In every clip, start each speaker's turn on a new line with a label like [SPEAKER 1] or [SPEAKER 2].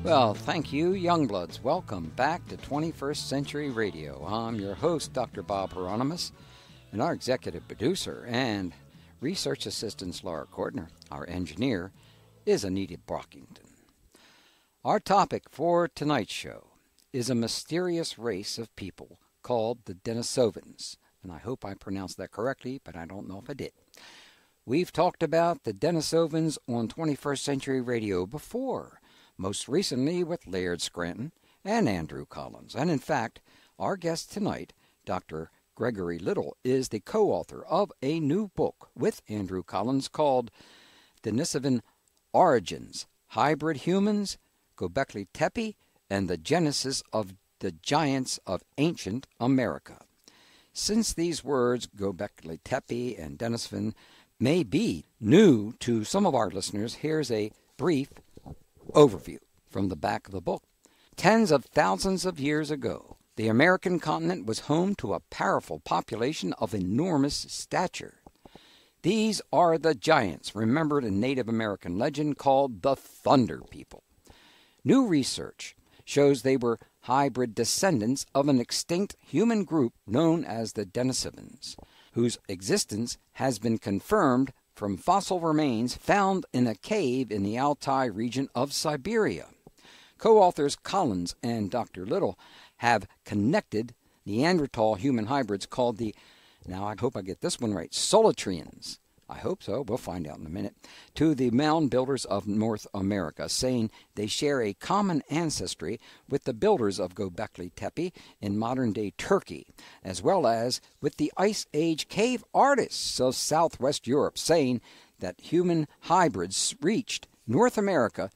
[SPEAKER 1] Well, thank you, Youngbloods. Welcome back to 21st Century Radio. I'm your host, Dr. Bob Hieronymus, and our executive producer and research assistant, Laura Cordner. Our engineer is Anita Brockington. Our topic for tonight's show is a mysterious race of people called the Denisovans, and I hope I pronounced that correctly, but I don't know if I did. We've talked about the Denisovans on 21st Century Radio before, most recently with Laird Scranton and Andrew Collins. And in fact, our guest tonight, Dr. Gregory Little, is the co-author of a new book with Andrew Collins called Denisovan Origins, Hybrid Humans, Göbekli Tepe, and the Genesis of the Giants of Ancient America. Since these words, Göbekli Tepe and Denisovan, may be new to some of our listeners, here's a brief overview from the back of the book. Tens of thousands of years ago, the American continent was home to a powerful population of enormous stature. These are the giants, remembered in Native American legend, called the Thunder People. New research shows they were hybrid descendants of an extinct human group known as the Denisovans, whose existence has been confirmed from fossil remains found in a cave in the Altai region of Siberia. Co-authors Collins and Dr. Little have connected Neanderthal human hybrids called the, now I hope I get this one right, Solitrians, I hope so, we'll find out in a minute, to the mound builders of North America, saying they share a common ancestry with the builders of Göbekli Tepe in modern-day Turkey, as well as with the Ice Age cave artists of southwest Europe, saying that human hybrids reached North America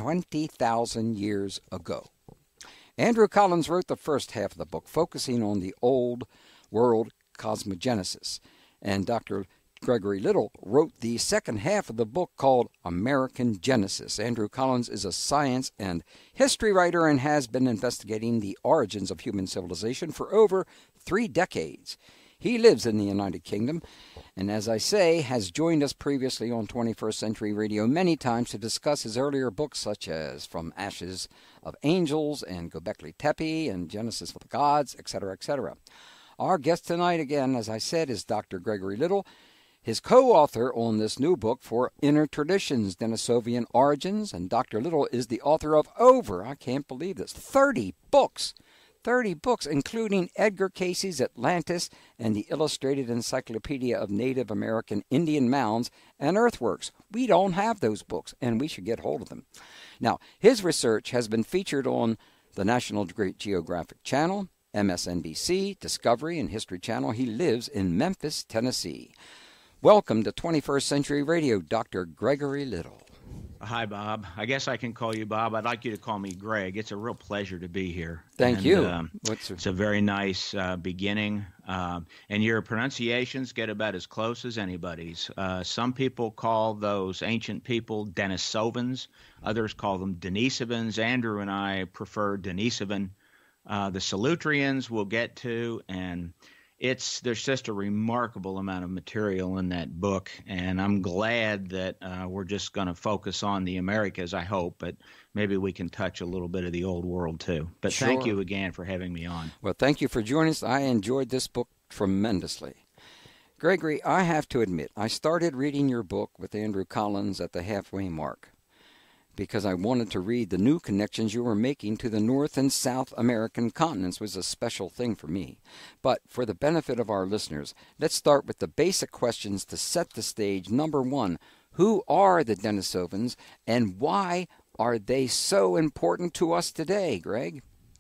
[SPEAKER 1] 20,000 years ago. Andrew Collins wrote the first half of the book, focusing on the old world cosmogenesis, and Dr. Gregory Little wrote the second half of the book called American Genesis. Andrew Collins is a science and history writer and has been investigating the origins of human civilization for over 3 decades. He lives in the United Kingdom and, as I say, has joined us previously on 21st Century Radio many times to discuss his earlier books such as From Ashes of Angels and Göbekli Tepe and Genesis of the Gods, etc., etc. Our guest tonight, again, as I said, is Dr. Gregory Little, his co-author on this new book for Inner Traditions, Denisovan Origins, and Dr. Little is the author of over, I can't believe this, 30 books. 30 books, including Edgar Cayce's Atlantis and the Illustrated Encyclopedia of Native American Indian Mounds and Earthworks. We don't have those books, and we should get hold of them. Now, his research has been featured on the National Geographic Channel, MSNBC, Discovery, and History Channel. He lives in Memphis, Tennessee. Welcome to 21st Century Radio, Dr. Gregory Little.
[SPEAKER 2] Hi, Bob. I guess I can call you Bob. I'd like you to call me Greg. It's a real pleasure to be here.
[SPEAKER 1] Thank you.
[SPEAKER 2] It's a very nice beginning, and your pronunciations get about as close as anybody's. Some people call those ancient people Denisovans. Others call them Denisovans. Andrew and I prefer Denisovan. The Solitrians we'll get to, and there's just a remarkable amount of material in that book, and I'm glad that we're just going to focus on the Americas, I hope, but maybe we can touch a little bit of the old world too. But
[SPEAKER 1] Sure.
[SPEAKER 2] Thank you again for having me on.
[SPEAKER 1] Well, thank you for joining us. I enjoyed this book tremendously. Gregory, I have to admit, I started reading your book with Andrew Collins at the halfway mark because I wanted to read the new connections you were making to the North and South American continents. Was a special thing for me. But for the benefit of our listeners, let's start with the basic questions to set the stage. Number one, who are the Denisovans and why are they so important to us today, Greg?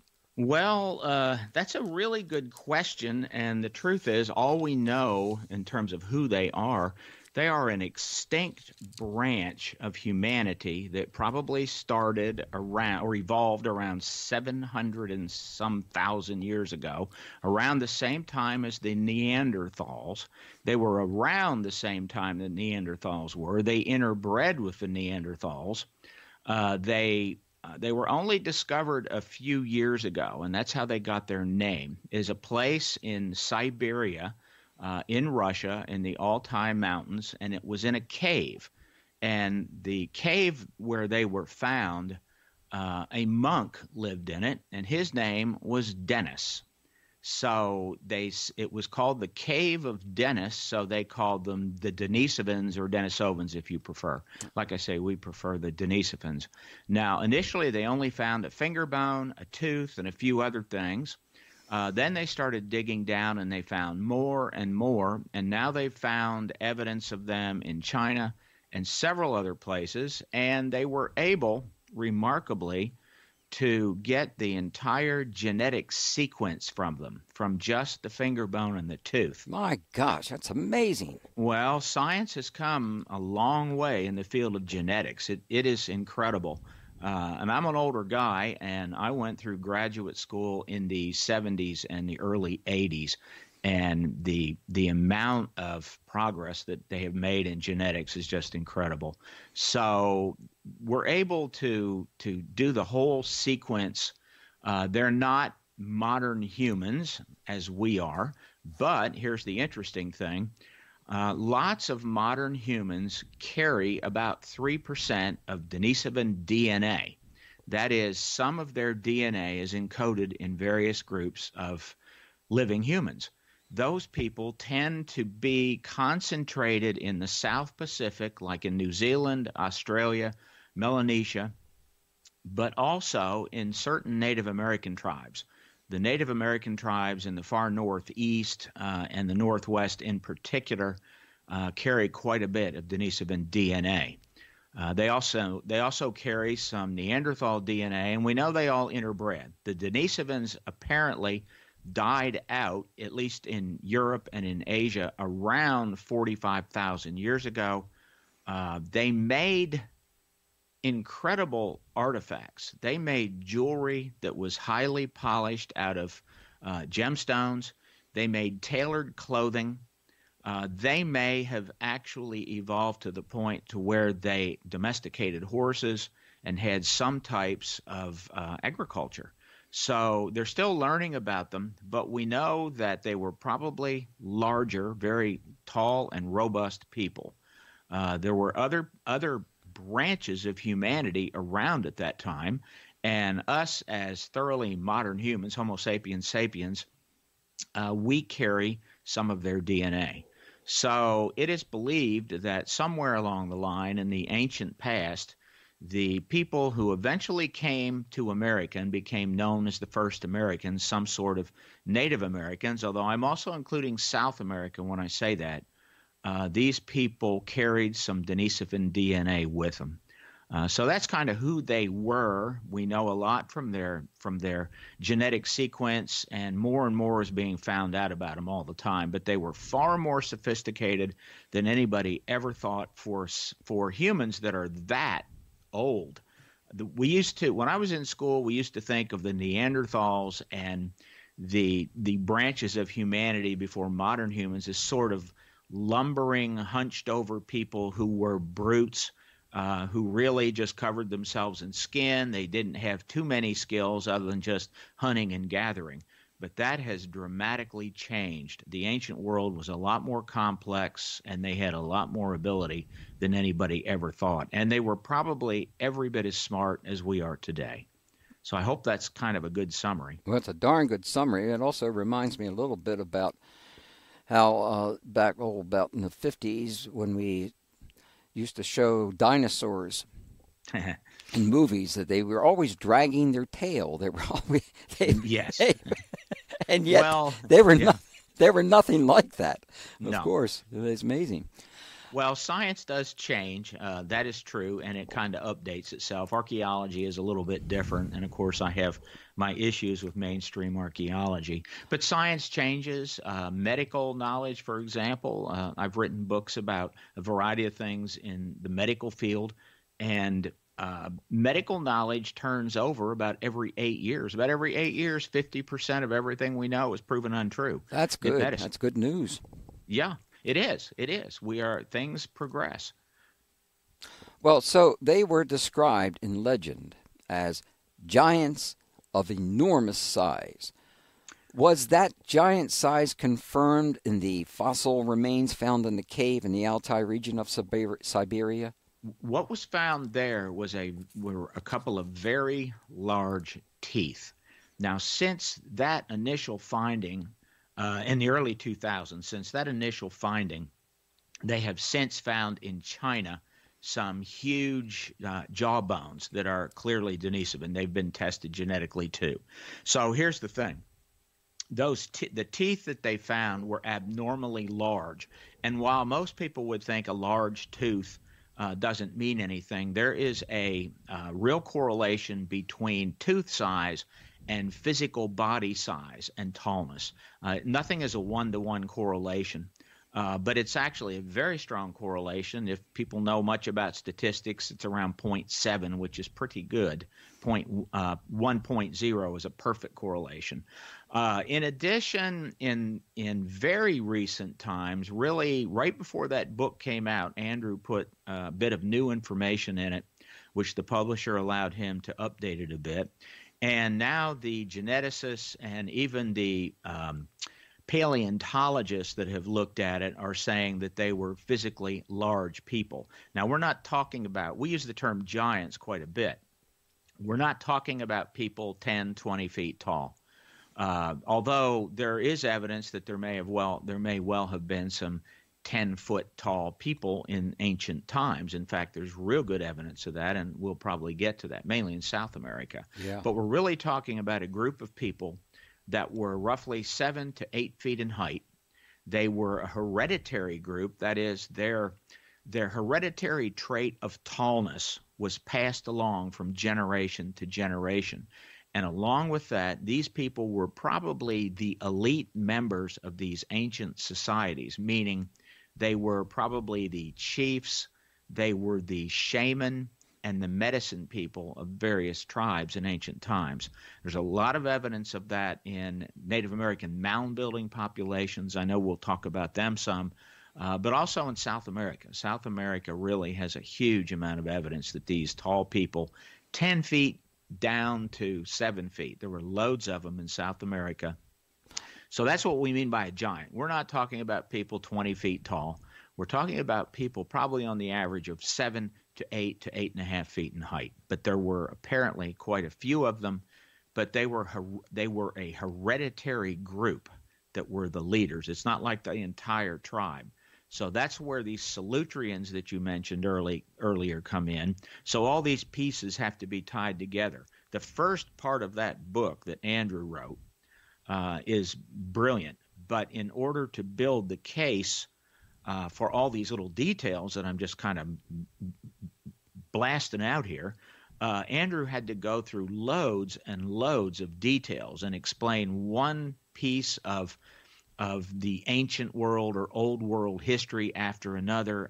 [SPEAKER 2] Well, that's a really good question, and the truth is all we know in terms of who they are an extinct branch of humanity that probably started around or evolved around 700 and some thousand years ago, around the same time as the Neanderthals. They were around the same time the Neanderthals were. They interbred with the Neanderthals. They were only discovered a few years ago, and that's how they got their name, is a place in Siberia, in Russia, in the Altai Mountains, and it was in a cave. And the cave where they were found a monk lived in it, and his name was Denis. So it was called the Cave of Denis, so they called them the Denisovans or Denisovans if you prefer. Like I say, we prefer the Denisovans. Now, initially they only found a finger bone, a tooth, and a few other things. Then they started digging down and they found more and more, and now they've found evidence of them in China and several other places, and they were able, remarkably, to get the entire genetic sequence from them, from just the finger bone and the tooth.
[SPEAKER 1] My gosh, that's amazing.
[SPEAKER 2] Well, science has come a long way in the field of genetics. It is incredible. And I'm an older guy, and I went through graduate school in the 70s and the early 80s. And the amount of progress that they have made in genetics is just incredible. So we're able to do the whole sequence. They're not modern humans as we are, but here's the interesting thing. Lots of modern humans carry about 3% of Denisovan DNA. That is, some of their DNA is encoded in various groups of living humans. Those people tend to be concentrated in the South Pacific, like in New Zealand, Australia, Melanesia, but also in certain Native American tribes. The Native American tribes in the far northeast and the northwest in particular carry quite a bit of Denisovan DNA. They also carry some Neanderthal DNA, and we know they all interbred. The Denisovans apparently died out, at least in Europe and in Asia, around 45,000 years ago. They made incredible artifacts. They made jewelry that was highly polished out of gemstones. They made tailored clothing. They may have actually evolved to the point to where they domesticated horses and had some types of agriculture. So they're still learning about them, but we know that they were probably larger, very tall and robust people. There were other branches of humanity around at that time, and us as thoroughly modern humans, Homo sapiens sapiens, we carry some of their DNA. So it is believed that somewhere along the line in the ancient past, the people who eventually came to America and became known as the first Americans, some sort of Native Americans, although I'm also including South America when I say that, these people carried some Denisovan DNA with them. So that's kind of who they were. We know a lot from their genetic sequence, and more is being found out about them all the time. But they were far more sophisticated than anybody ever thought for humans that are that old. When I was in school, we used to think of the Neanderthals and the branches of humanity before modern humans as sort of lumbering, hunched over people who were brutes, who really just covered themselves in skin. They didn't have too many skills other than just hunting and gathering. But that has dramatically changed. The ancient world was a lot more complex, and they had a lot more ability than anybody ever thought. And they were probably every bit as smart as we are today. So I hope that's kind of a good summary.
[SPEAKER 1] Well, it's a darn good summary. It also reminds me a little bit about how about in the 50s when we used to show dinosaurs in movies, that they were always dragging their tail. They were always
[SPEAKER 2] yes.
[SPEAKER 1] And yet they were nothing like that. Of course, it's amazing.
[SPEAKER 2] Well, science does change. That is true, and it kind of updates itself. Archaeology is a little bit different, and of course I have my issues with mainstream archaeology. But science changes. Medical knowledge, for example, I've written books about a variety of things in the medical field, and medical knowledge turns over about every 8 years. About every 8 years, 50% of everything we know is proven untrue.
[SPEAKER 1] That's good. That's good news.
[SPEAKER 2] Yeah. It is. Things progress.
[SPEAKER 1] Well, so they were described in legend as giants of enormous size. Was that giant size confirmed in the fossil remains found in the cave in the Altai region of Siberia?
[SPEAKER 2] what was found there were a couple of very large teeth. Now, since that initial finding in the early 2000s, since that initial finding, they have since found in China some huge jaw bones that are clearly Denisovan. They've been tested genetically too. So here's the thing. The teeth that they found were abnormally large. And while most people would think a large tooth doesn't mean anything, there is a real correlation between tooth size and physical body size and tallness. Nothing is a one-to-one correlation, but it's actually a very strong correlation. If people know much about statistics, it's around 0.7, which is pretty good. 1.0 is a perfect correlation. In addition, in very recent times, really right before that book came out, Andrew put a bit of new information in it, which the publisher allowed him to update it a bit. And now the geneticists and even the paleontologists that have looked at it are saying that they were physically large people. Now, we're not talking about, we use the term giants quite a bit. We're not talking about people 10, 20 feet tall. Although there is evidence that there may well have been some 10-foot tall people in ancient times. In fact, there's real good evidence of that, and we'll probably get to that, mainly in South America.
[SPEAKER 1] Yeah.
[SPEAKER 2] But we're really talking about a group of people that were roughly 7 to 8 feet in height. They were a hereditary group. That is, their hereditary trait of tallness was passed along from generation to generation. And along with that, these people were probably the elite members of these ancient societies, meaning they were probably the chiefs, they were the shaman, and the medicine people of various tribes in ancient times. There's a lot of evidence of that in Native American mound-building populations. I know we'll talk about them some, but also in South America. South America really has a huge amount of evidence that these tall people, 10 feet down to 7 feet, there were loads of them in South America. So that's what we mean by a giant. We're not talking about people 20 feet tall. We're talking about people probably on the average of 7 to 8 to 8.5 feet in height. But there were apparently quite a few of them, but they were a hereditary group that were the leaders. It's not like the entire tribe. So that's where these Solutreans that you mentioned earlier come in. So all these pieces have to be tied together. The first part of that book that Andrew wrote is brilliant. But in order to build the case for all these little details that I'm just kind of blasting out here, Andrew had to go through loads and loads of details and explain one piece of the ancient world or old world history after another.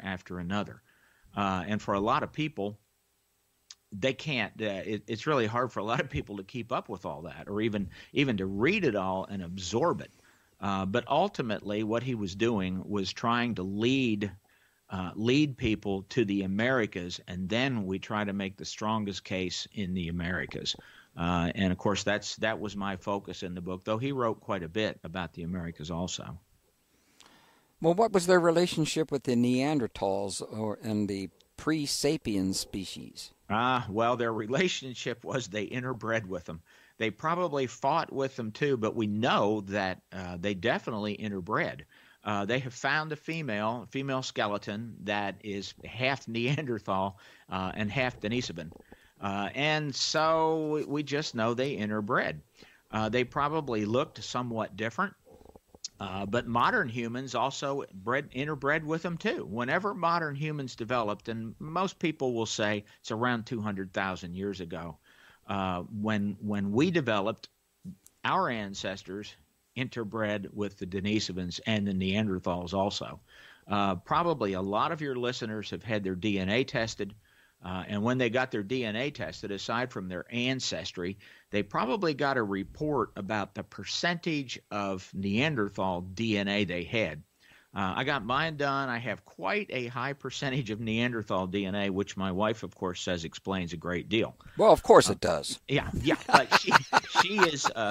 [SPEAKER 2] And for a lot of people, they can't. It's really hard for a lot of people to keep up with all that, or even to read it all and absorb it. But ultimately, what he was doing was trying to lead people to the Americas, and then we try to make the strongest case in the Americas. And of course, that was my focus in the book, though he wrote quite a bit about the Americas also.
[SPEAKER 1] Well, what was their relationship with the Neanderthals and the pre-sapiens species?
[SPEAKER 2] Well, their relationship was they interbred with them. They probably fought with them too, but we know that they definitely interbred. They have found a female skeleton that is half Neanderthal and half Denisovan. And so we just know they interbred. They probably looked somewhat different, but modern humans also interbred with them too. Whenever modern humans developed, and most people will say it's around 200,000 years ago, when we developed, our ancestors interbred with the Denisovans and the Neanderthals also. Probably a lot of your listeners have had their DNA tested. And when they got their DNA tested, aside from their ancestry, they probably got a report about the percentage of Neanderthal DNA they had. I got mine done. I have quite a high percentage of Neanderthal DNA, which my wife, of course, says explains a great deal.
[SPEAKER 1] Well, of course it does.
[SPEAKER 2] Yeah. But she is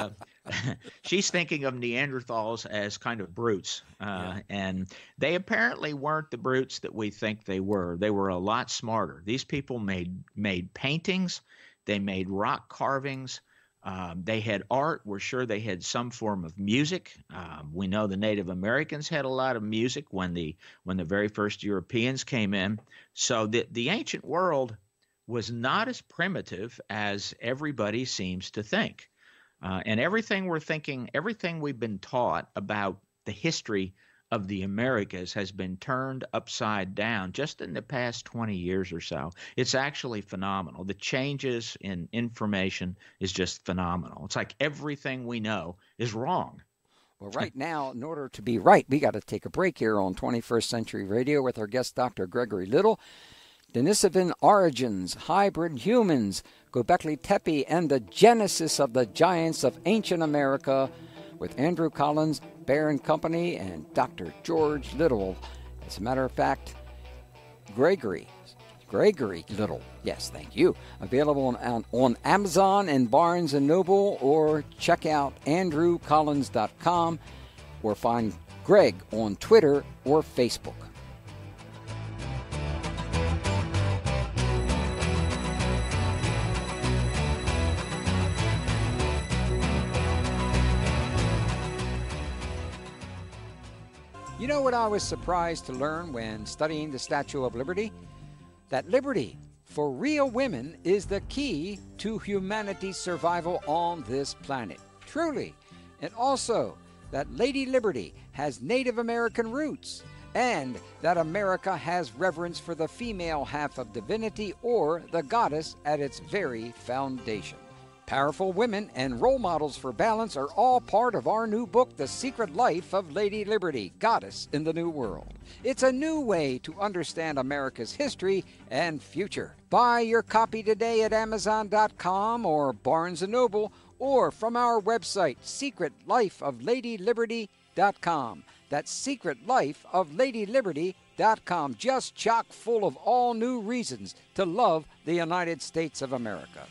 [SPEAKER 2] She's thinking of Neanderthals as kind of brutes, and they apparently weren't the brutes that we think they were. They were a lot smarter. These people made paintings, they made rock carvings, they had art. We're sure they had some form of music. We know the Native Americans had a lot of music when the very first Europeans came in. So the ancient world was not as primitive as everybody seems to think. And everything we've been taught about the history of the Americas has been turned upside down just in the past 20 years or so. It's actually phenomenal. The changes in information is just phenomenal. It's like everything we know is wrong.
[SPEAKER 1] Well, right now, in order to be right, we got to take a break here on 21st Century Radio with our guest, Dr. Gregory Little. Denisovan origins, hybrid humans, Göbekli Tepe, and the genesis of the giants of ancient America with Andrew Collins, Bear and Company, and Dr. George Little. As a matter of fact, Gregory Little, yes, thank you. Available on Amazon and Barnes & Noble, or check out andrewcollins.com, or find Greg on Twitter or Facebook. You know what I was surprised to learn when studying the Statue of Liberty? That liberty for real women is the key to humanity's survival on this planet. Truly. And also that Lady Liberty has Native American roots, and that America has reverence for the female half of divinity, or the goddess, at its very foundation. Powerful women and role models for balance are all part of our new book, The Secret Life of Lady Liberty, Goddess in the New World. It's a new way to understand America's history and future. Buy your copy today at Amazon.com or Barnes & Noble, or from our website, secretlifeofladyliberty.com. That's secretlifeofladyliberty.com. Just chock full of all new reasons to love the United States of America.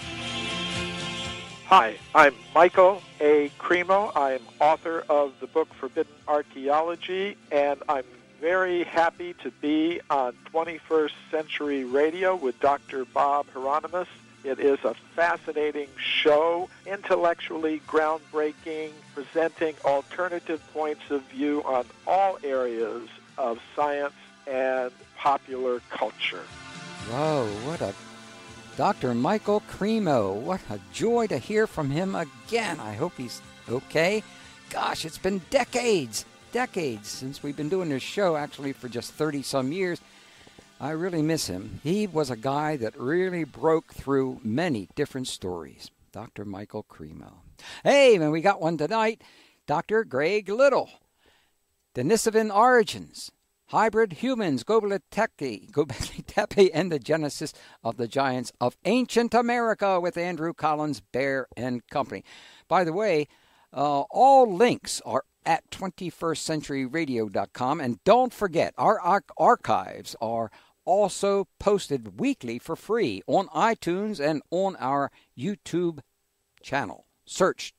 [SPEAKER 3] Hi, I'm Michael A. Cremo. I'm author of the book Forbidden Archaeology, and I'm very happy to be on 21st Century Radio with Dr. Bob Hieronymus. It is a fascinating show, intellectually groundbreaking, presenting alternative points of view on all areas of science and popular culture.
[SPEAKER 1] Whoa, what a Dr. Michael Cremo. What a joy to hear from him again. I hope he's okay. Gosh, it's been decades since we've been doing this show, actually for just 30-some years. I really miss him. He was a guy that really broke through many different stories. Dr. Michael Cremo. Hey, man, we got one tonight. Dr. Greg Little. Denisovan origins. Hybrid humans, Göbekli Tepe, and the genesis of the giants of ancient America with Andrew Collins, Bear and Company. By the way, all links are at 21stcenturyradio.com. And don't forget, our archives are also posted weekly for free on iTunes and on our YouTube channel. Search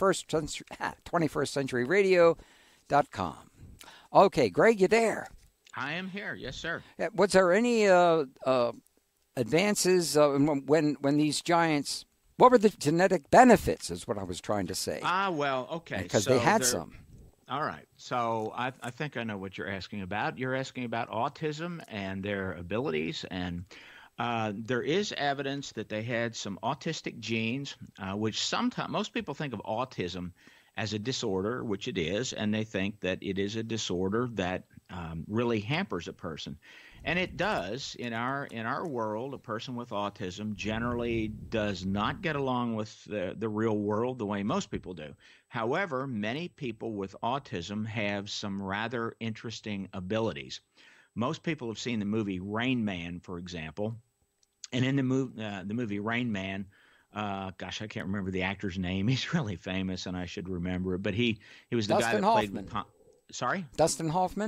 [SPEAKER 1] 21stcenturyradio.com. Okay, Greg, you there?
[SPEAKER 2] I am here, yes, sir.
[SPEAKER 1] Was there any advances when these giants? What were the genetic benefits? Is what I was trying to say.
[SPEAKER 2] Well, okay,
[SPEAKER 1] because they had some.
[SPEAKER 2] All right, so I think I know what you're asking about. You're asking about autism and their abilities, and there is evidence that they had some autistic genes, which sometimes most people think of autism as a disorder, which it is, and they think that it is a disorder that really hampers a person. And it does. In our world, a person with autism generally does not get along with the real world the way most people do. However, many people with autism have some rather interesting abilities. Most people have seen the movie Rain Man, for example. And in the movie Rain Man, gosh, I can't remember the actor's name. He's really famous, and I should remember it. But he was the guy that played. Sorry?
[SPEAKER 1] Dustin Hoffman?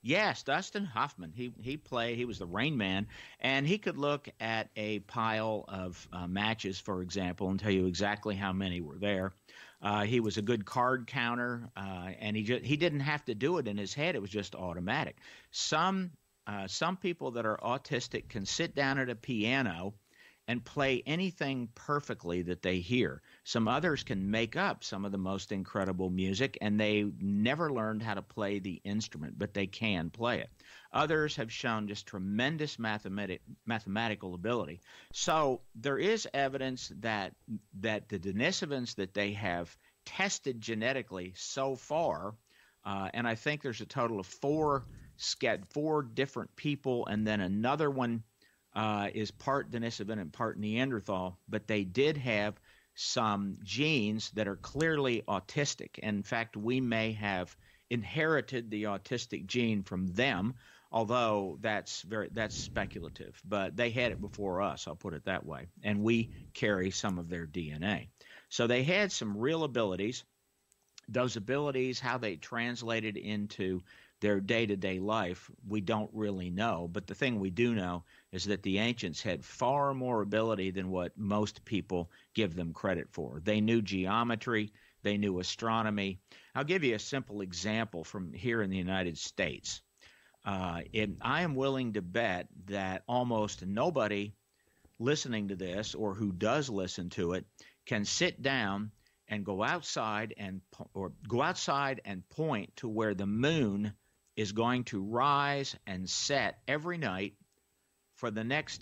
[SPEAKER 2] Yes, Dustin Hoffman. He was the Rain Man, and he could look at a pile of matches, for example, and tell you exactly how many were there. He was a good card counter, and he didn't have to do it in his head. It was just automatic. Some people that are autistic can sit down at a piano and play anything perfectly that they hear. Some others can make up some of the most incredible music, and they never learned how to play the instrument, but they can play it. Others have shown just tremendous mathematical ability. So there is evidence that the Denisovans that they have tested genetically so far, and I think there's a total of four different people, and then another one is part Denisovan and part Neanderthal, but they did have some genes that are clearly autistic. In fact, we may have inherited the autistic gene from them, although that's speculative. But they had it before us, I'll put it that way, and we carry some of their DNA. So they had some real abilities. Those abilities, how they translated into their day-to-day life, we don't really know. But the thing we do know is that the ancients had far more ability than what most people give them credit for. They knew geometry. They knew astronomy. I'll give you a simple example from here in the United States. I am willing to bet that almost nobody listening to this, or who does listen to it, can sit down and go outside and point to where the moon is going to rise and set every night for the next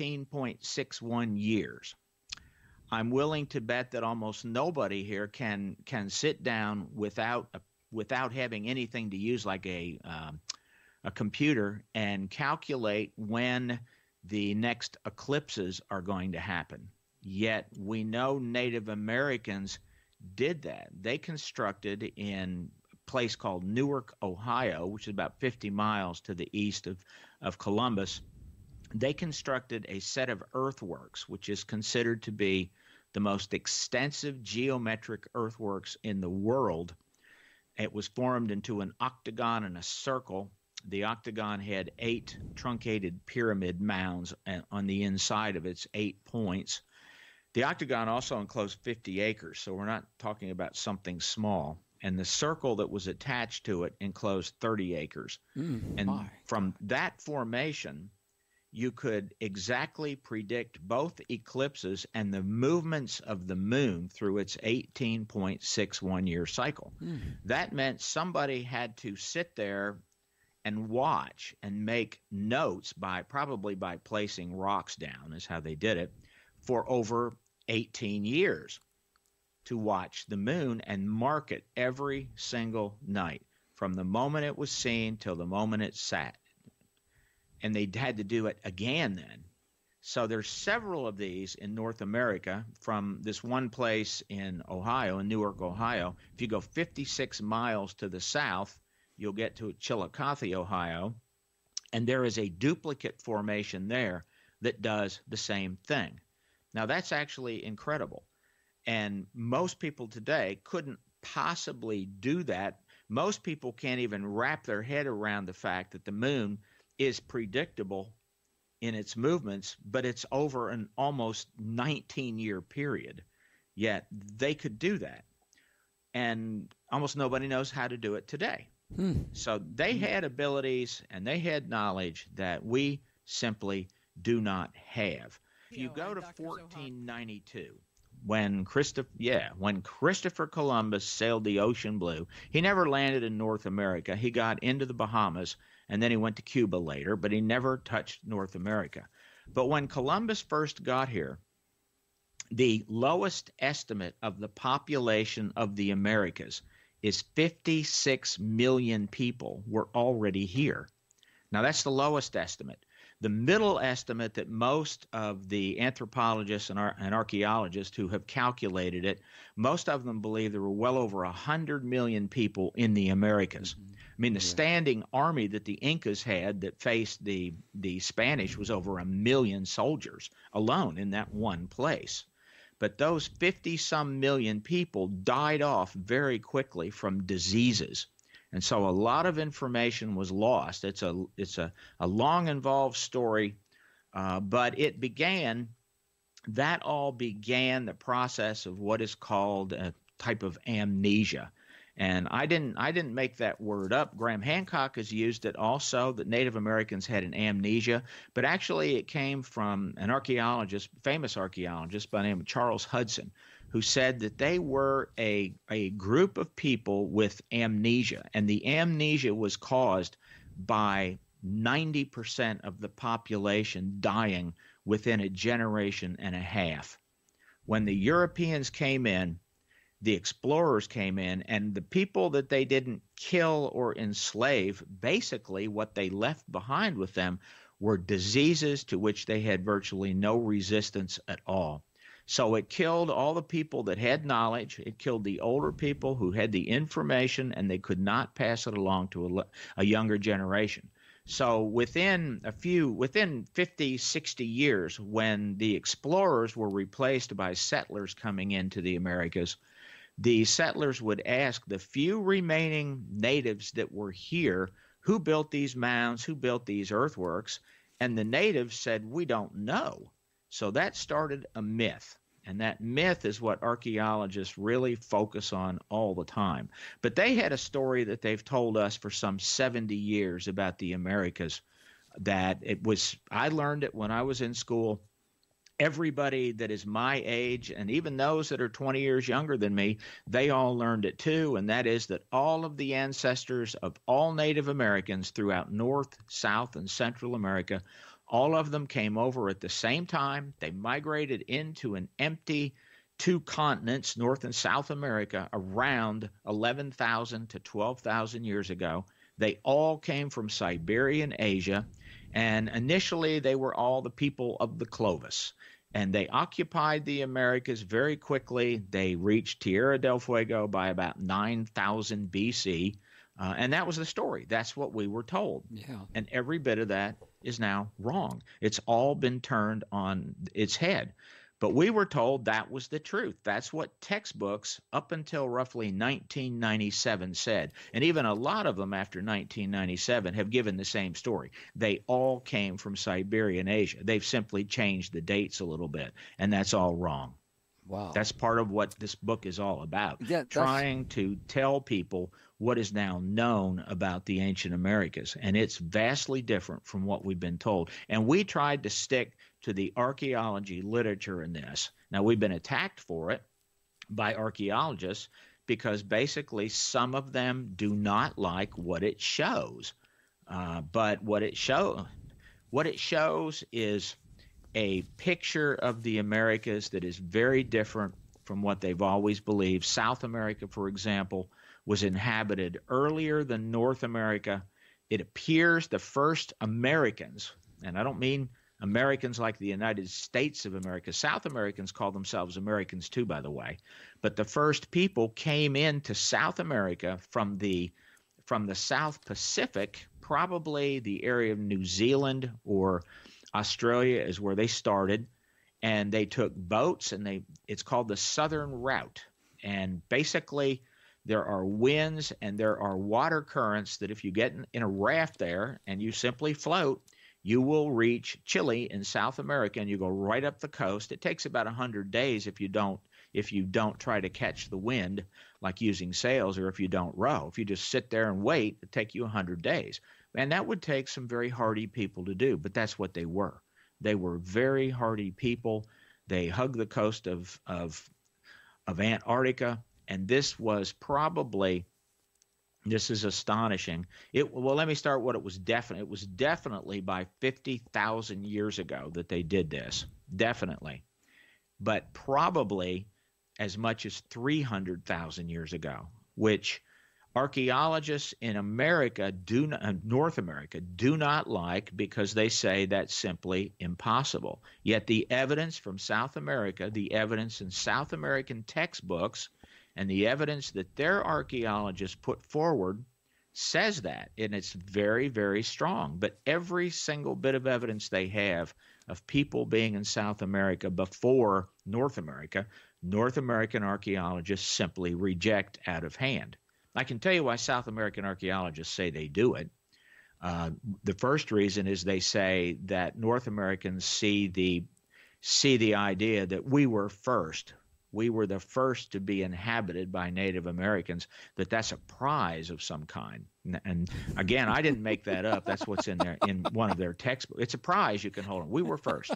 [SPEAKER 2] 18.61 years. I'm willing to bet that almost nobody here can sit down without having anything to use, like a computer, and calculate when the next eclipses are going to happen. Yet we know Native Americans did that. They constructed in place called Newark, Ohio, which is about 50 miles to the east of Columbus. They constructed a set of earthworks, which is considered to be the most extensive geometric earthworks in the world. It was formed into an octagon and a circle. The octagon had 8 truncated pyramid mounds on the inside of its 8 points. The octagon also enclosed 50 acres, so we're not talking about something small. And the circle that was attached to it enclosed 30 acres. From that formation, you could exactly predict both eclipses and the movements of the moon through its 18.61-year cycle. That meant somebody had to sit there and watch and make notes, probably by placing rocks down, is how they did it, for over 18 years. To watch the moon and mark it every single night, from the moment it was seen till the moment it sat. And they had to do it again then. So there's several of these in North America, from this one place in Ohio, in Newark, Ohio. If you go 56 miles to the south, you'll get to Chillicothe, Ohio, and there is a duplicate formation there that does the same thing. Now, that's actually incredible. And most people today couldn't possibly do that. Most people can't even wrap their head around the fact that the moon is predictable in its movements, but it's over an almost 19-year period. Yet they could do that. And almost nobody knows how to do it today. So they had abilities and they had knowledge that we simply do not have. If you go to 1492, when Christopher Columbus sailed the ocean blue, he never landed in North America. He got into the Bahamas, and then he went to Cuba later, but he never touched North America. But when Columbus first got here, the lowest estimate of the population of the Americas is 56 million people were already here. Now, that's the lowest estimate. The middle estimate that most of the anthropologists and archaeologists who have calculated it, most of them believe there were well over 100 million people in the Americas. I mean, the standing army that the Incas had that faced the Spanish was over 1 million soldiers alone in that one place. But those 50-some million people died off very quickly from diseases. And so a lot of information was lost. It's a long, involved story, but that all began the process of what is called a type of amnesia. And I didn't make that word up. Graham Hancock has used it also, that Native Americans had an amnesia, but actually it came from an archaeologist, famous archaeologist by the name of Charles Hudson, who said that they were a group of people with amnesia, and the amnesia was caused by 90% of the population dying within a generation and a half. When the Europeans came in, the explorers came in, and the people that they didn't kill or enslave, basically what they left behind with them were diseases to which they had virtually no resistance at all. So it killed all the people that had knowledge. It killed the older people who had the information, and they could not pass it along to a younger generation. So within 50, 60 years, when the explorers were replaced by settlers coming into the Americas, the settlers would ask the few remaining natives that were here, who built these mounds, who built these earthworks, and the natives said, we don't know. So that started a myth, and that myth is what archaeologists really focus on all the time. But they had a story that they've told us for some 70 years about the Americas, that I learned it when I was in school. Everybody that is my age, and even those that are 20 years younger than me, they all learned it too, and that is that all of the ancestors of all Native Americans throughout North, South, and Central America, all of them came over at the same time. They migrated into an empty two continents, North and South America, around 11,000 to 12,000 years ago. They all came from Siberian Asia, and initially they were all the people of the Clovis. And they occupied the Americas very quickly. They reached Tierra del Fuego by about 9,000 BC. And that was the story. That's what we were told.
[SPEAKER 1] Yeah.
[SPEAKER 2] And every bit of that is now wrong. It's all been turned on its head. But we were told that was the truth. That's what textbooks up until roughly 1997 said. And even a lot of them after 1997 have given the same story. They all came from Siberian Asia. They've simply changed the dates a little bit, and that's all wrong.
[SPEAKER 1] Wow.
[SPEAKER 2] That's part of what this book is all about, trying to tell people what is now known about the ancient Americas. And it's vastly different from what we've been told. And we tried to stick to the archaeology literature in this. Now, we've been attacked for it by archaeologists because basically some of them do not like what it shows. But what it shows is a picture of the Americas that is very different from what they've always believed. South America, for example, was inhabited earlier than North America. It appears the first Americans, and I don't mean Americans like the United States of America. South Americans call themselves Americans too, by the way. But the first people came into South America from the South Pacific, probably the area of New Zealand or Australia is where they started, and they took boats, and it's called the Southern Route. And basically there are winds and there are water currents that if you get in a raft there and you simply float, you will reach Chile in South America, and you go right up the coast. It takes about 100 days if you don't try to catch the wind, like using sails, or if you don't row. If you just sit there and wait, it'd take you 100 days. And that would take some very hardy people to do, but that's what they were. They were very hardy people. They hugged the coast of Antarctica, and this is astonishing. Let me start what it was definite. It was definitely by 50,000 years ago that they did this, definitely. But probably as much as 300,000 years ago, which archaeologists in North America do not like, because they say that's simply impossible. Yet the evidence from South America, the evidence in South American textbooks, and the evidence that their archaeologists put forward says that, and it's very, very strong. But every single bit of evidence they have of people being in South America before North America, North American archaeologists simply reject out of hand. I can tell you why South American archaeologists say they do it. The first reason is they say that North Americans see the idea that we were first. We were the first to be inhabited by Native Americans, that's a prize of some kind. And again, I didn't make that up. That's what's in there in one of their textbooks. It's a prize you can hold on. We were first.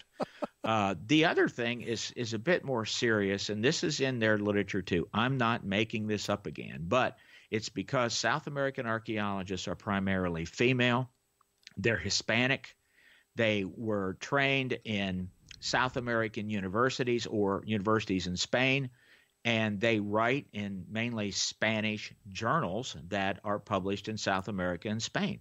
[SPEAKER 2] The other thing is a bit more serious, and this is in their literature too. I'm not making this up again, but it's because South American archaeologists are primarily female. They're Hispanic. They were trained in South American universities or universities in Spain, and they write in mainly Spanish journals that are published in South America and Spain.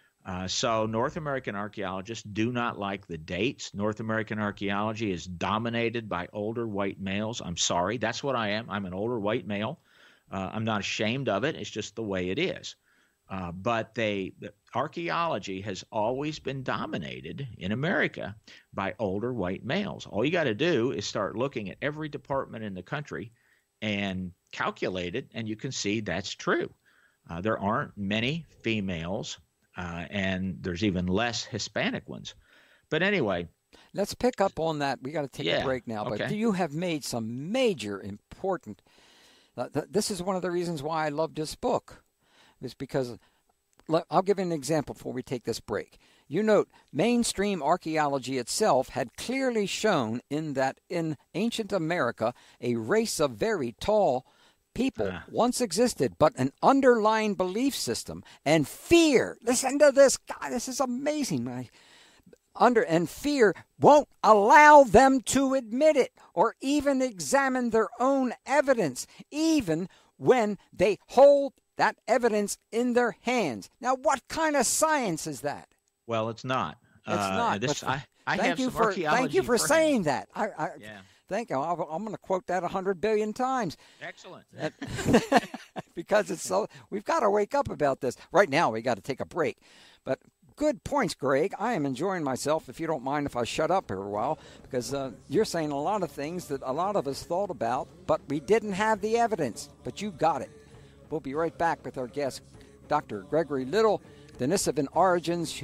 [SPEAKER 2] So North American archaeologists do not like the dates. North American archaeology is dominated by older white males. I'm sorry, that's what I am. I'm an older white male. I'm not ashamed of it. It's just the way it is. But the archaeology has always been dominated in America by older white males. All you got to do is start looking at every department in the country and calculate it, and you can see that's true. There aren't many females, and there's even less Hispanic ones. But anyway.
[SPEAKER 1] Let's pick up on that. We got to take a break now.
[SPEAKER 2] Okay.
[SPEAKER 1] But you have made some major important. This is one of the reasons why I love this book. Is because I'll give you an example before we take this break. You note mainstream archaeology itself had clearly shown in that in ancient America a race of very tall people once existed, but an underlying belief system and fear. Listen to this. God, this is amazing. And fear won't allow them to admit it or even examine their own evidence, even when they hold that evidence in their hands. Now, what kind of science is that?
[SPEAKER 2] Well, it's not.
[SPEAKER 1] It's not.
[SPEAKER 2] Thank you
[SPEAKER 1] for saying that. Thank you. I'm going to quote that 100 billion times.
[SPEAKER 2] Excellent.
[SPEAKER 1] Because it's so. We've got to wake up about this. Right now, we got to take a break. But good points, Greg. I am enjoying myself. If you don't mind if I shut up here a while, because you're saying a lot of things that a lot of us thought about, but we didn't have the evidence. But you got it. We'll be right back with our guest, Dr. Gregory Little, Denisovan origins,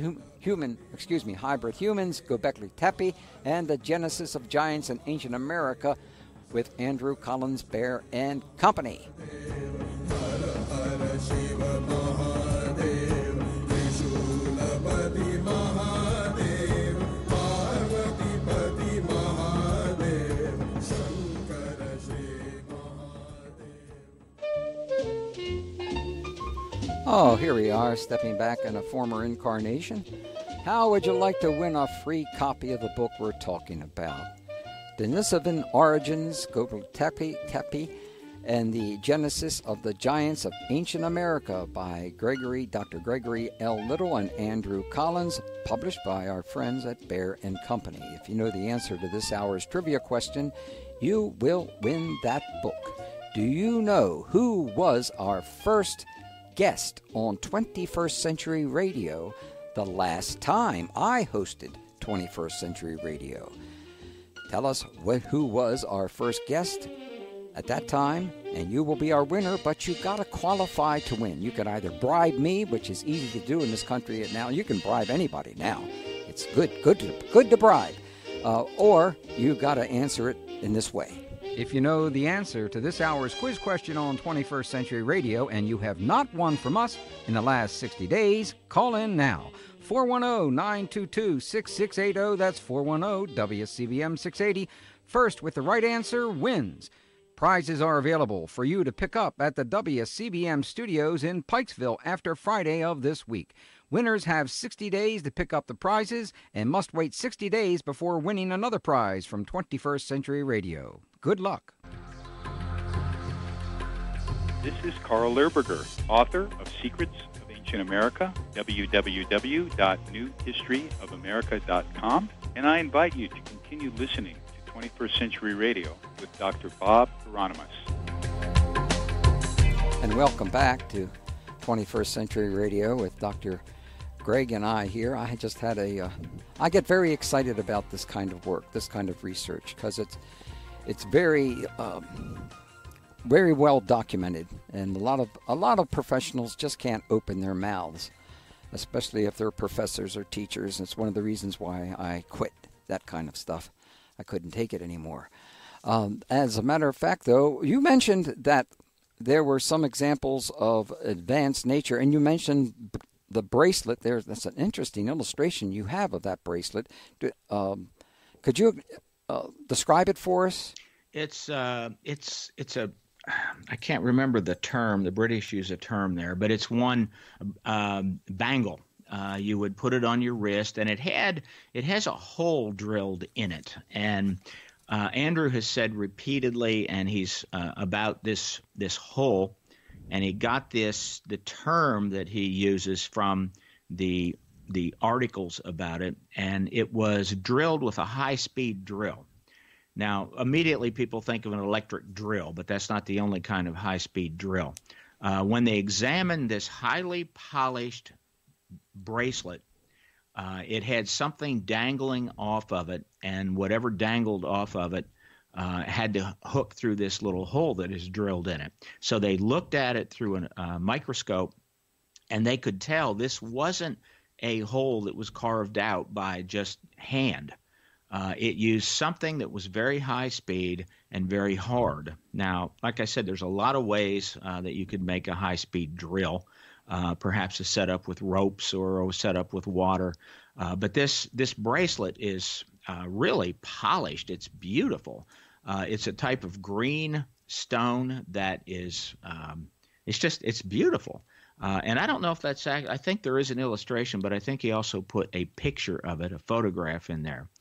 [SPEAKER 1] hybrid humans, Göbekli Tepe, and the genesis of giants in ancient America with Andrew Collins, Bear and Company. Oh, here we are, stepping back in a former incarnation. How would you like to win a free copy of the book we're talking about? Denisovan Origins, Göbekli Tepe, and the Genesis of the Giants of Ancient America by Dr. Gregory L. Little and Andrew Collins, published by our friends at Bear and Company. If you know the answer to this hour's trivia question, you will win that book. Do you know who was our first guest on 21st Century Radio the last time I hosted 21st Century Radio? Tell us who was our first guest at that time, and you will be our winner, but you got to qualify to win. You can either bribe me, which is easy to do in this country now. You can bribe anybody now. It's good to bribe. Or you got to answer it in this way. If you know the answer to this hour's quiz question on 21st Century Radio and you have not won from us in the last 60 days, call in now. 410-922-6680. That's 410-WCBM-680. First with the right answer wins. Prizes are available for you to pick up at the WCBM studios in Pikesville after Friday of this week. Winners have 60 days to pick up the prizes and must wait 60 days before winning another prize from 21st Century Radio. Good luck.
[SPEAKER 4] This is Carl Lerberger, author of Secrets of Ancient America, www.newhistoryofamerica.com, and I invite you to continue listening to 21st Century Radio with Dr. Bob Hieronymus.
[SPEAKER 1] And welcome back to 21st Century Radio with Dr. Greg and I here. I just had I get very excited about this kind of work, this kind of research, because it's very very well documented, and a lot of professionals just can't open their mouths, especially if they're professors or teachers. It's one of the reasons why I quit that kind of stuff. I couldn't take it anymore. As a matter of fact, though, you mentioned that there were some examples of advanced nature, and you mentioned the bracelet there. That's an interesting illustration you have of that bracelet. Could you describe it for us?
[SPEAKER 2] It's a I can't remember the term. The British use a term there, but it's one bangle. You would put it on your wrist, and it has a hole drilled in it. And Andrew has said repeatedly, and he's about this hole, and he got the term that he uses from the articles about it, and it was drilled with a high-speed drill. Now, immediately people think of an electric drill, but that's not the only kind of high-speed drill. When they examined this highly polished bracelet, it had something dangling off of it, and whatever dangled off of it had to hook through this little hole that is drilled in it. So they looked at it through a microscope, and they could tell this wasn't a hole that was carved out by just hand. It used something that was very high speed and very hard. Now, like I said, there's a lot of ways that you could make a high-speed drill, perhaps a setup with ropes or a setup with water. But this bracelet is really polished. It's beautiful. It's a type of green stone that is it's beautiful. And I don't know if that's – I think there is an illustration, but I think he also put a picture of it, a photograph in there.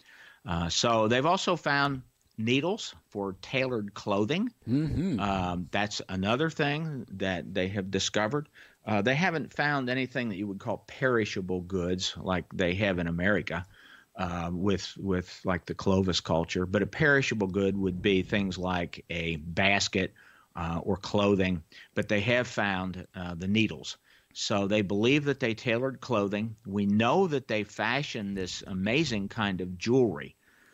[SPEAKER 2] So they've also found needles for tailored clothing. Mm-hmm. That's another thing that they have discovered. They haven't found anything that you would call perishable goods like they have in America with like the Clovis culture. But a perishable good would be things like a basket or clothing. But they have found the needles. So they believe that they tailored clothing. We know that they fashioned this amazing kind of jewelry.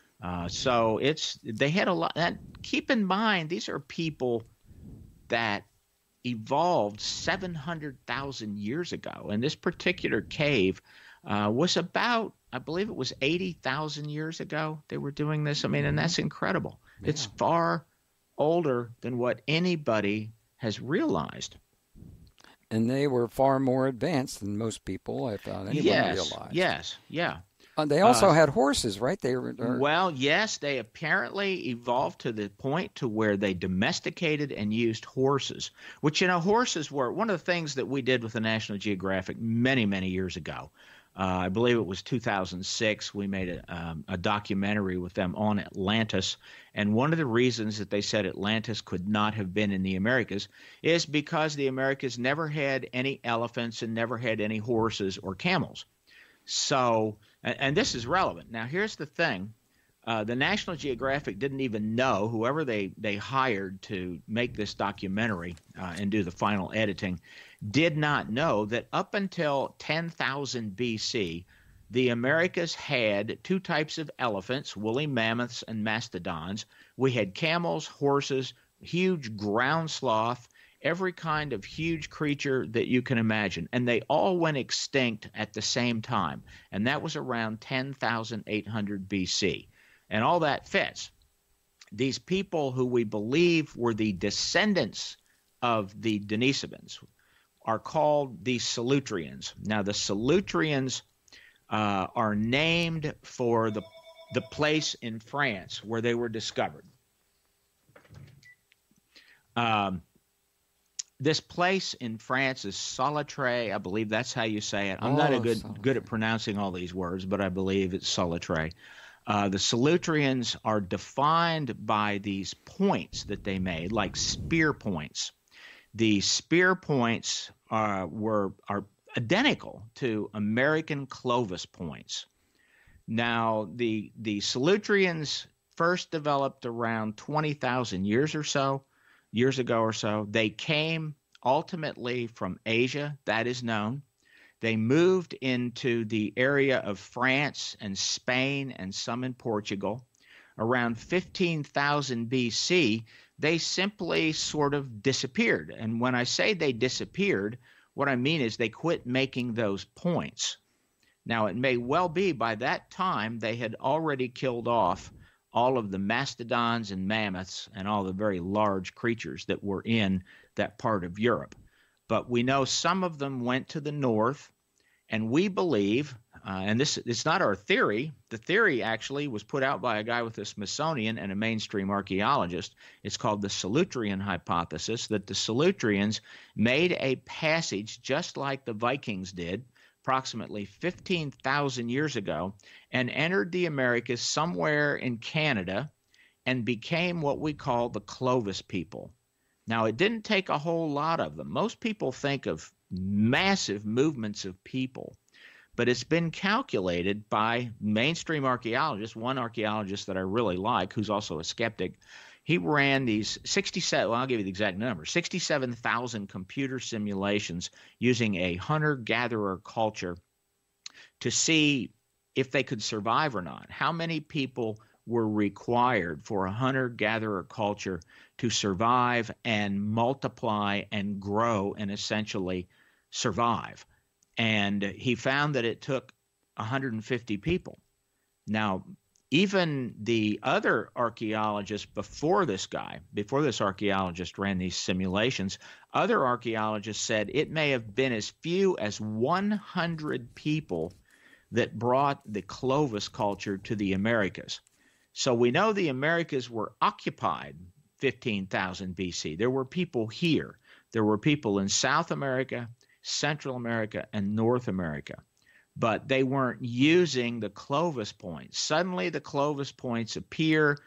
[SPEAKER 2] So they had a lot. Keep in mind, these are people that evolved 700,000 years ago. And this particular cave was about, I believe it was 80,000 years ago they were doing this. I mean, and that's incredible. Yeah. It's far older than what anybody has realized.
[SPEAKER 1] And they were far more advanced than most people, I thought, anyone realized.
[SPEAKER 2] Yes, yeah.
[SPEAKER 1] They also had horses, right?
[SPEAKER 2] Well, yes, they apparently evolved to the point to where they domesticated and used horses, which, horses were one of the things that we did with the National Geographic many, many years ago. I believe it was 2006. We made a documentary with them on Atlantis. And one of the reasons that they said Atlantis could not have been in the Americas is because the Americas never had any elephants and never had any horses or camels. So, and this is relevant. Now, here's the thing. The National Geographic didn't even know, whoever they hired to make this documentary and do the final editing, did not know that up until 10,000 BC, the Americas had two types of elephants, woolly mammoths and mastodons. We had camels, horses, huge ground sloth, every kind of huge creature that you can imagine. And they all went extinct at the same time. And that was around 10,800 BC. And all that fits. These people who we believe were the descendants of the Denisovans are called the Solutreans. Now, the Solutreans are named for the place in France where they were discovered. This place in France is Salitre. I believe that's how you say it. I'm not good at pronouncing all these words, but I believe it's Salitre. The Solutreans are defined by these points that they made, like spear points. The spear points are identical to American Clovis points. Now, the Solutreans first developed around 20,000 years ago or so. They came ultimately from Asia, that is known. They moved into the area of France and Spain and some in Portugal. Around 15,000 BC, they simply sort of disappeared. And when I say they disappeared, what I mean is they quit making those points. Now, it may well be by that time they had already killed off all of the mastodons and mammoths and all the very large creatures that were in that part of Europe. But we know some of them went to the north, and we believe, and this it's not our theory. The theory actually was put out by a guy with the Smithsonian and a mainstream archaeologist. It's called the Solutrean hypothesis, that the Solutreans made a passage just like the Vikings did approximately 15,000 years ago and entered the Americas somewhere in Canada and became what we call the Clovis people. Now, it didn't take a whole lot of them. Most people think of massive movements of people, but it's been calculated by mainstream archaeologists. One archaeologist that I really like, who's also a skeptic, he ran these 67, well, I'll give you the exact number, 67,000 computer simulations using a hunter-gatherer culture to see if they could survive or not. How many people were required for a hunter-gatherer culture to survive and multiply and grow and essentially survive? And he found that it took 150 people. Now, even the other archaeologists before this archaeologist ran these simulations, other archaeologists said it may have been as few as 100 people that brought the Clovis culture to the Americas. So we know the Americas were occupied 15,000 BC. There were people here. There were people in South America, Central America, and North America. But they weren't using the Clovis points. Suddenly the Clovis points appear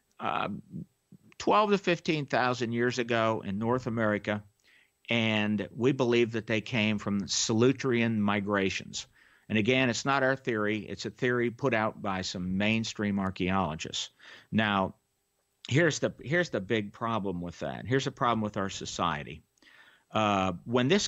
[SPEAKER 2] 12 to 15,000 years ago in North America, and we believe that they came from the Solutrean migrations. And again, it's not our theory. It's a theory put out by some mainstream archaeologists. Now, here's the big problem with that. Here's the problem with our society. When this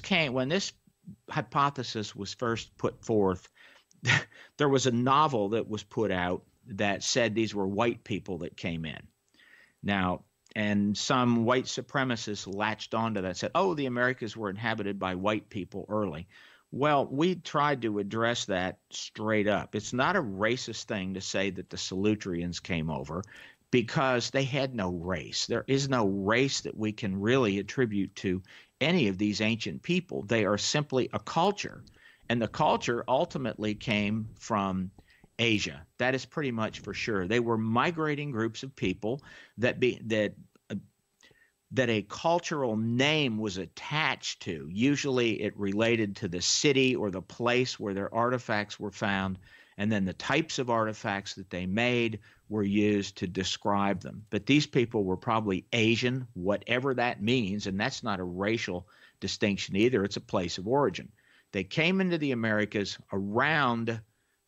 [SPEAKER 2] hypothesis was first put forth, there was a novel that was put out that said these were white people that came in. Now, and some white supremacists latched onto that and said, oh, the Americas were inhabited by white people early. Well, we tried to address that straight up. It's not a racist thing to say that the Solutreans came over, because they had no race. There is no race that we can really attribute to any of these ancient people. They are simply a culture, and the culture ultimately came from Asia. That is pretty much for sure. They were migrating groups of people that a cultural name was attached to. Usually it related to the city or the place where their artifacts were found, and then the types of artifacts that they made were used to describe them. But these people were probably Asian, whatever that means, and that's not a racial distinction either. It's a place of origin. They came into the Americas around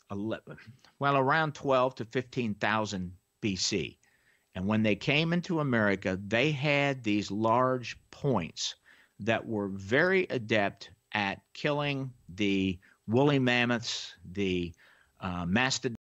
[SPEAKER 2] 12 to 15,000 BC. And when they came into America, they had these large points that were very adept at killing the woolly mammoths, the mastodons,